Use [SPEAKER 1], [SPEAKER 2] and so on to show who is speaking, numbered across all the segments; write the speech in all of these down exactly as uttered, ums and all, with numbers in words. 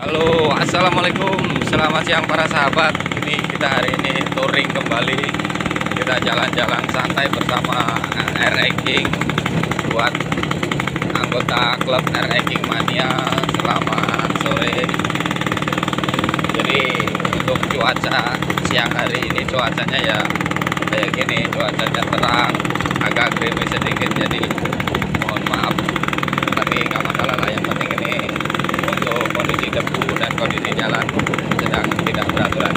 [SPEAKER 1] Halo, assalamualaikum, selamat siang para sahabat. Ini kita hari ini touring kembali. Kita jalan-jalan santai bersama Air Ranking buat anggota klub Air Ranking Mania. Selamat sore. Jadi untuk cuaca siang hari ini cuacanya ya kayak gini, cuacanya terang, agak gerimis sedikit. Jadi mohon maaf, tapi nggak masalah lah. Yang penting ini untuk kondisi debu dan kondisi jalan sedang tidak beraturan.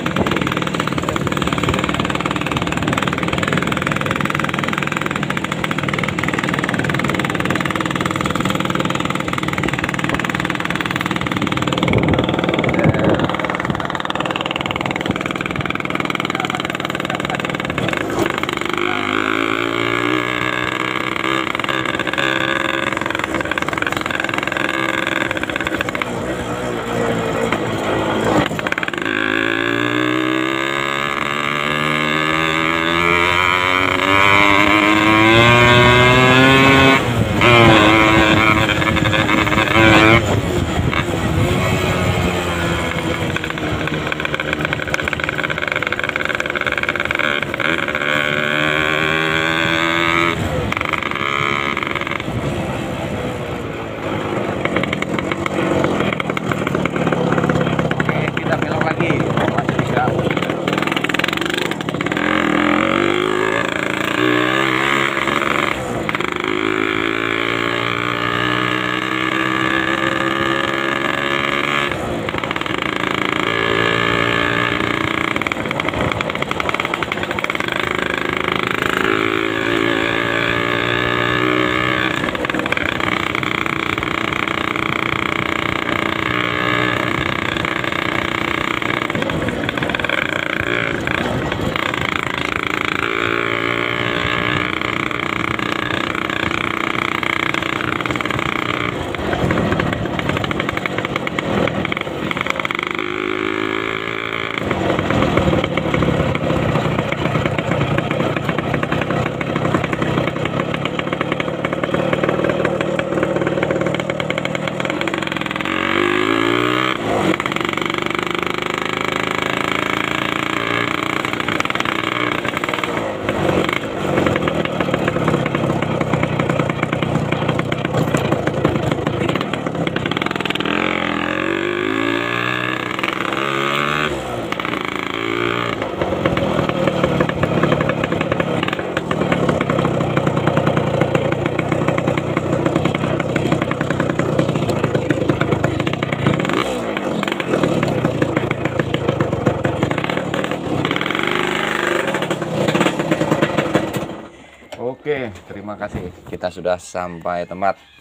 [SPEAKER 1] Oke, terima kasih. Kita sudah sampai tempat.